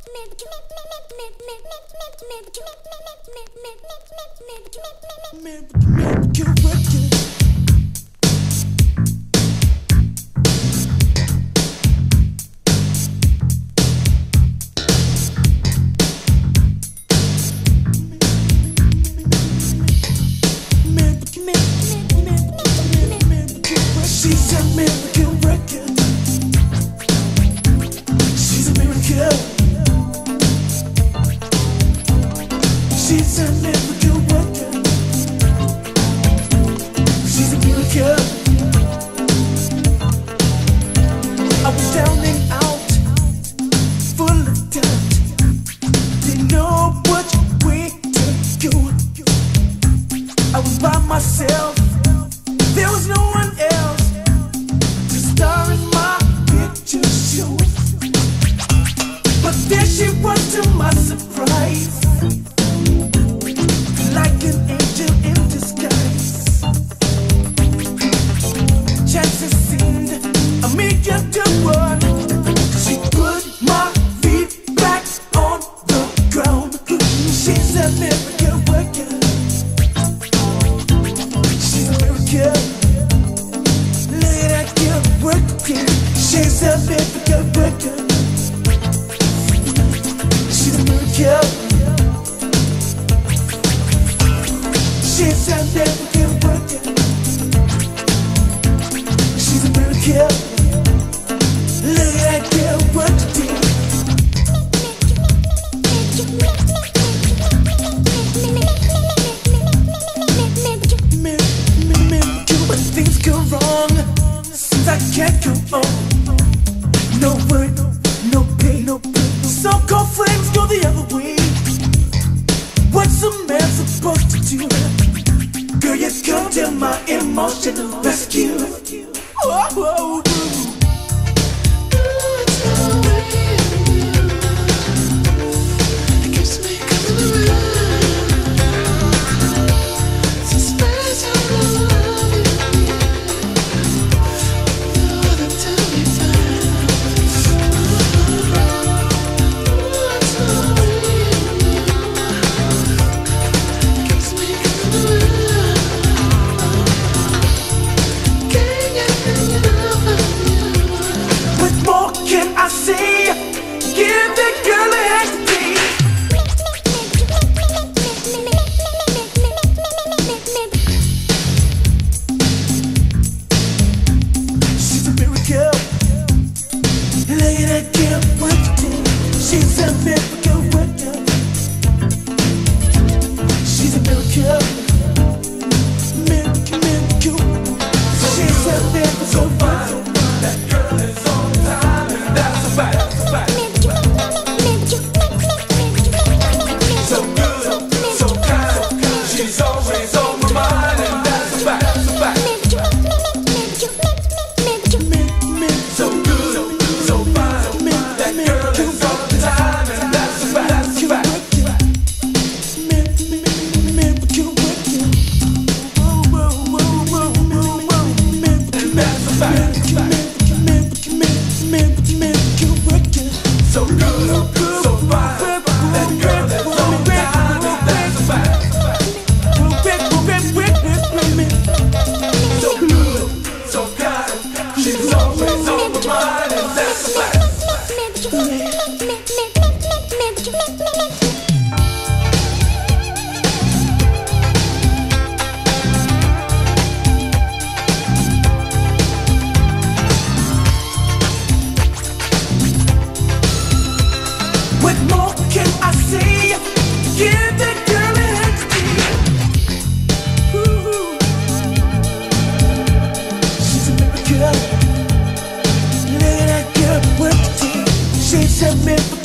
She's a miracle worker. She's a miracle. She's a miracle worker. She's a miracle. I was down and out, full of doubt. Didn't know which way to go. I was by myself. There was no one else to star in my picture show. But there she was, to my surprise, like an angel in disguise. Chances seemed a million to one. She put my feet back on the ground. She's a miracle worker. She's a miracle. Look at that girl working. She's a miracle worker. She's a miracle. She's a miracle worker. She's a miracle. Look at that girl working. But things go wrong, since I can't go on. No word, no pain, no pain. So-called friends go the other way. What's a man supposed to do? Girl, you come to my emotional rescue. Oh, oh, oh. Give that girl a ecstasy. She's a miracle. Look at that girl working. She's a miracle worker. She's a miracle. Miracle, miracle. She's a miracle. So fine. That girl is on time, and that's a fact. She's always on my mind, and that's a fact, that's a fact. So good, so fine. That girl is on time, and that's a fact, that's a fact. And that's a fact, that's a fact. So good, so fine. That girl is on time, and that's a fact. So good, so kind. She's always on my mind, and that's a fact. What more can I say? Give that girl a ecstasy. She's a miracle. Look at that girl working. She's a miracle.